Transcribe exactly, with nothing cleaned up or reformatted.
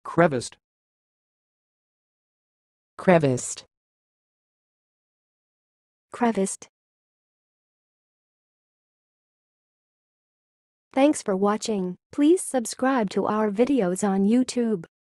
Creviced. Creviced. Creviced. Thanks for watching. Please subscribe to our videos on YouTube.